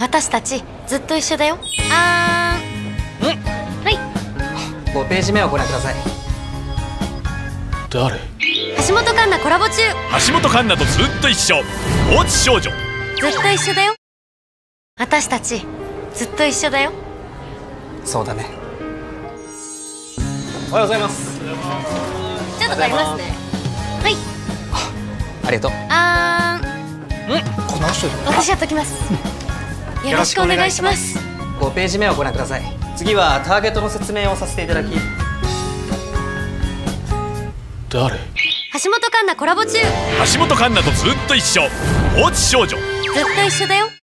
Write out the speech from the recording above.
私たちずっと一緒だよ。はい。 5ページ目をご覧ください。 誰？ 橋本環奈コラボ中。 橋本環奈とずっと一緒、放置少女。 ずっと一緒だよ。私たちずっと一緒だよ。 そうだね。おはようございます。 ちょっと帰りますね。はい。 ありがとう。 この人私やっときます。よろしくお願いします。 5ページ目をご覧ください。次はターゲットの説明をさせていただき。 誰？ 橋本環奈コラボ中。 橋本環奈とずっと一緒、放置少女。 ずっと一緒だよ。